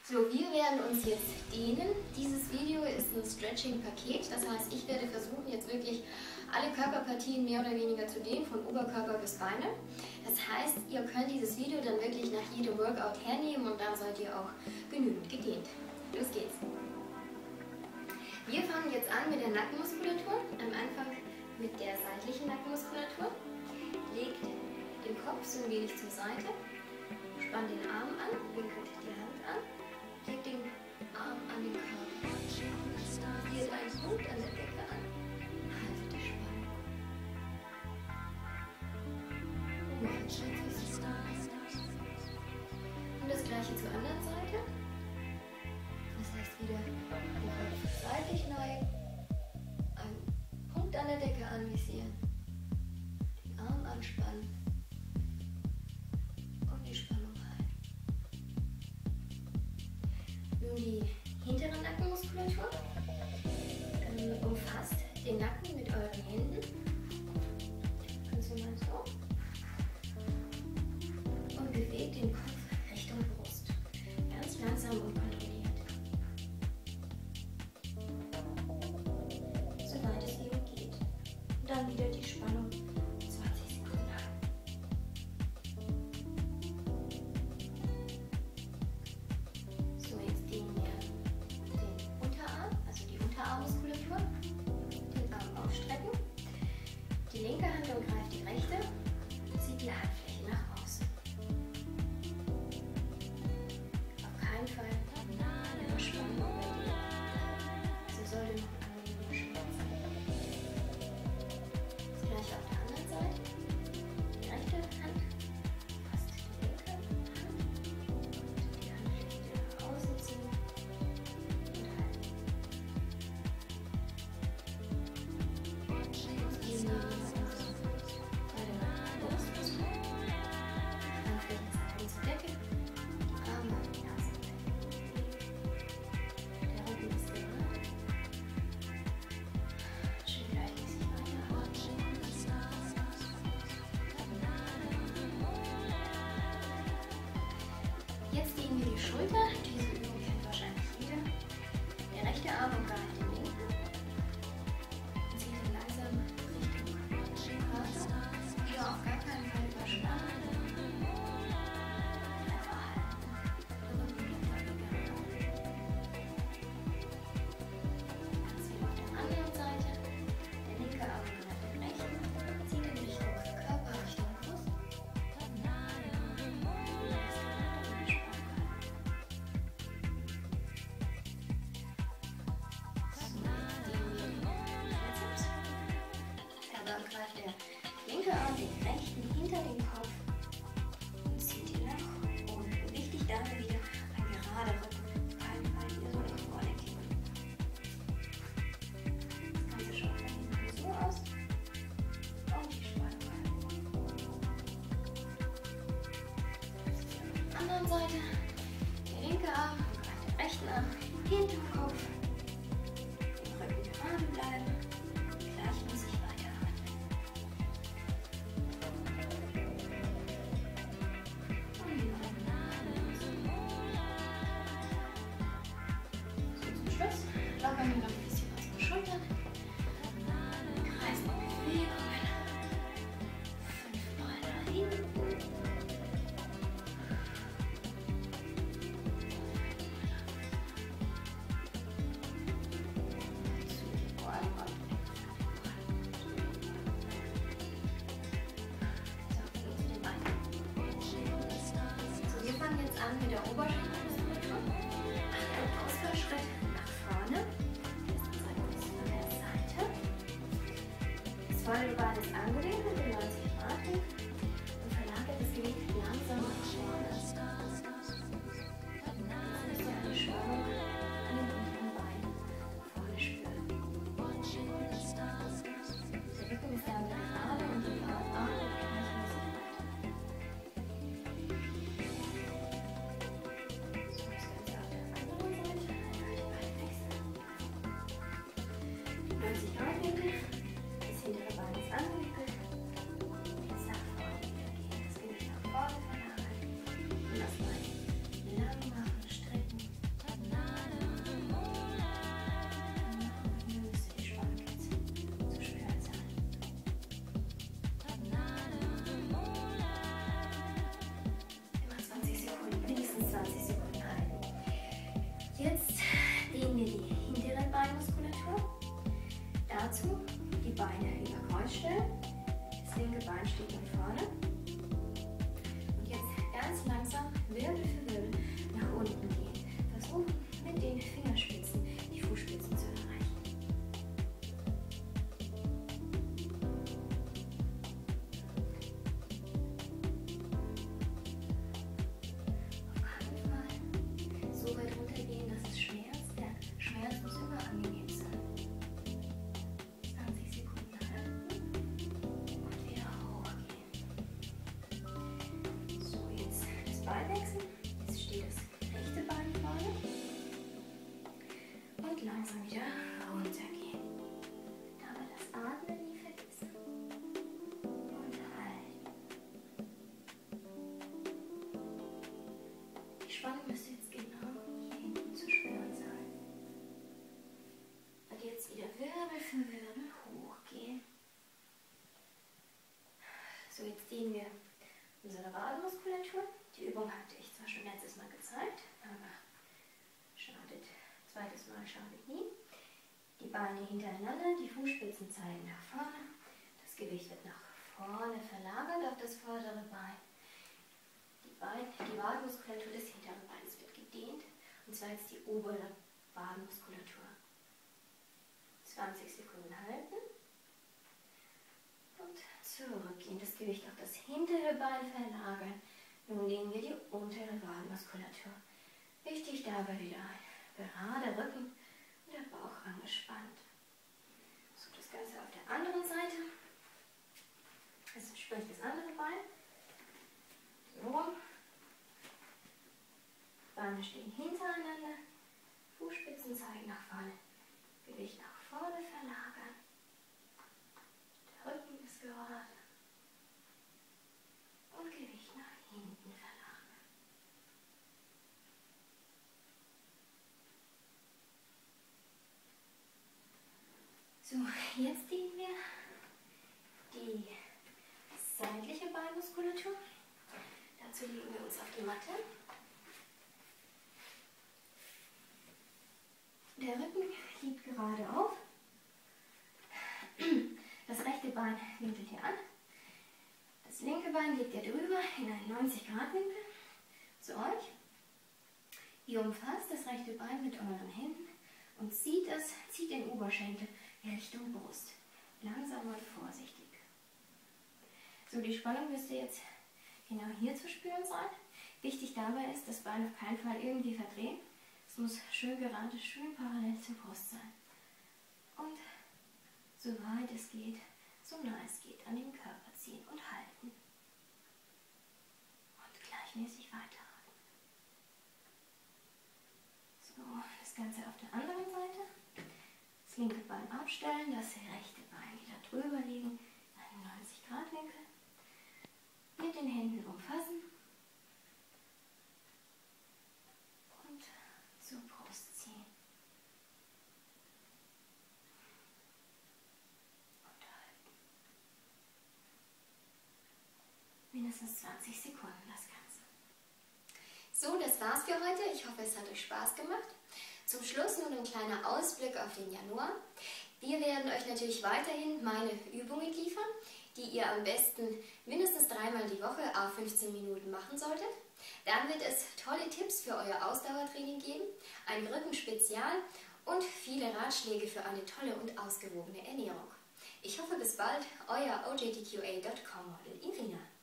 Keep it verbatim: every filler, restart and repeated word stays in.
So, wir werden uns jetzt dehnen. Dieses Video ist ein Stretching-Paket. Das heißt, ich werde versuchen, jetzt wirklich alle Körperpartien mehr oder weniger zu dehnen, von Oberkörper bis Beine. Das heißt, ihr könnt dieses Video dann wirklich nach jedem Workout hernehmen und dann seid ihr auch genügend gedehnt. Los geht's! Wir fangen jetzt an mit der Nackenmuskulatur. Am Anfang mit der seitlichen Nackenmuskulatur. Legt den Kopf so ein wenig zur Seite, spannt den Arm an, winkelt die Hand an, legt den Arm an den Körper, hier einen Punkt an der Decke an, haltet die Spannung. Und das gleiche zur anderen Seite. Das heißt wieder den Kopf seitlich neigen, einen Punkt an der Decke anvisieren, den Arm anspannen und die Spannung halten. Nun die hintere Nackenmuskulatur. Ähm, umfasst den Nacken mit euren Händen. Ganz normal so. Und bewegt den Kopf Richtung Brust. Ganz langsam und kontrolliert. Soweit es eben geht. Und dann wieder die Spannung. zwanzig Sekunden lang. So, jetzt dehnen wir den Unterarm, also die Unterarmmuskulatur. Den Arm aufstrecken. Die linke Hand umgreift die rechte. Zieht die Handfläche nach außen. Auf keinen Fall überspannen oder die. Sie sollte noch ein angenehmer Schmerz sein. Das gleiche auf der anderen Seite. Die rechte Hand fasst die linke Hand. Die Handfläche wieder nach außen ziehen und halten. Jetzt gehen wir bei der Brust. Handfläche zeigen zur Decke. Die Arme lassen weg. Der Rücken ist gerade. Schön gleichmäßig weiteratmen. Jetzt dehnen wir die Schulter. Diese Übung kennt wahrscheinlich jeder. Der rechte Arm umgreift den linken. Und zieht ihn langsam Richtung Körper. Wieder auf gar keinen Fall überspannen. Einfach halten. Der Rücken bleibt dabei gerade. Ganz wie auf der anderen Seite. Der linke Arm umgreift den rechten. Zieht ihn Richtung Körper, Richtung Brust. Dann greift der linke Arm den rechten hinter den Kopf und zieht ihn nach oben. Wichtig dabei wieder ein gerader Rücken. Auf keinen Fall wieder so nach vorne kippen. Das Ganze schaut dann hinten so aus. Und die Spannung halten. Auf der anderen Seite der linke Arm greift den rechten Arm hinterm Kopf. Den Rücken gerade bleiben. Gleichmäßig weiteratmen. Und die Arme so, zum Schluss lockern wir noch ein bisschen unsere Schultern. Kreisen Bewegungen. Fünfmal nach hinten. Jetzt an mit der Oberschenkelmuskulatur. Macht einen Ausfallschritt nach vorne. Das zeigt uns von der Seite. Das vordere Bein ist angelehnt mit dem neunzig Grad Winkel und verlagert das Gewicht langsam nach vorne. Jetzt müsst ihr eine Spannung an den unteren Beinen vorne spüren. Der Rücken ist dann gerade und die Arme gleichmäßig weiter. neunzig Grad Winkel, das hintere Bein ist angewickelt, dazu die Beine über Kreuz stellen. Das linke Bein steht nach vorne. Und jetzt ganz langsam Wirbel für Wirbel nach unten gehen. Versuchen mit den Fingerspitzen die Fußspitzen zu erreichen. Auf keinen Fall so weit runtergehen, dass es schmerzt. Der Schmerz muss immer angenehm sein. zwanzig Sekunden halten und wieder hochgehen. So, jetzt das Bein wechseln. Jetzt steht das rechte Bein vorne. Und langsam wieder runtergehen. Dabei das Atmen nie vergessen. Und halten. Die Spannung müsste jetzt genau hier hinten zu spüren sein. Und jetzt wieder Wirbel für Wirbel hochgehen. So, jetzt dehnen wir unsere Wadenmuskulatur. Die Übung hatte ich zwar schon letztes Mal gezeigt, aber schadet, zweites Mal schadet nie. Die Beine hintereinander, die Fußspitzen zeigen nach vorne. Das Gewicht wird nach vorne verlagert auf das vordere Bein. Die, Bein, die Wadenmuskulatur des hinteren Beins wird gedehnt. Und zwar jetzt die obere Wadenmuskulatur. zwanzig Sekunden halten. Und zurückgehen. Das Gewicht auf das hintere Bein verlagern. Nun legen wir die untere Wadenmuskulatur. Wichtig dabei wieder ein gerader Rücken und der Bauch angespannt. So, das Ganze auf der anderen Seite. Jetzt sprich das andere Bein. So. Beine stehen hintereinander. Fußspitzen zeigen nach vorne. Gewicht nach vorne verlagern. Der Rücken ist gerade. Und Gewicht nach hinten verlagern. So, jetzt dehnen wir die seitliche Beinmuskulatur. Dazu legen wir uns auf die Matte. Der Rücken hebt gerade auf. Das rechte Bein winkelt hier an. Das linke Bein legt ihr drüber in einen neunzig Grad Winkel zu euch. Ihr umfasst das rechte Bein mit euren Händen und zieht es, zieht den Oberschenkel Richtung Brust. Langsam und vorsichtig. So, die Spannung müsste jetzt genau hier zu spüren sein. Wichtig dabei ist, das Bein auf keinen Fall irgendwie verdrehen. Es muss schön gerade, schön parallel zur Brust sein. Und so weit es geht, so nah es geht, an den Körper ziehen und halten. Und gleichmäßig weiterhalten. So, das Ganze auf der anderen Seite. Das linke Bein abstellen, das rechte Bein wieder drüber legen, einen neunzig Grad Winkel. Mit den Händen umfassen. Und zur Brust ziehen. Und halten. Mindestens zwanzig Sekunden das Ganze. So, das war's für heute. Ich hoffe, es hat euch Spaß gemacht. Zum Schluss nun ein kleiner Ausblick auf den Januar. Wir werden euch natürlich weiterhin meine Übungen liefern, die ihr am besten mindestens dreimal die Woche à fünfzehn Minuten machen solltet. Dann wird es tolle Tipps für euer Ausdauertraining geben, ein Rückenspezial und viele Ratschläge für eine tolle und ausgewogene Ernährung. Ich hoffe bis bald, euer O J T Q A Punkt com Model Irina.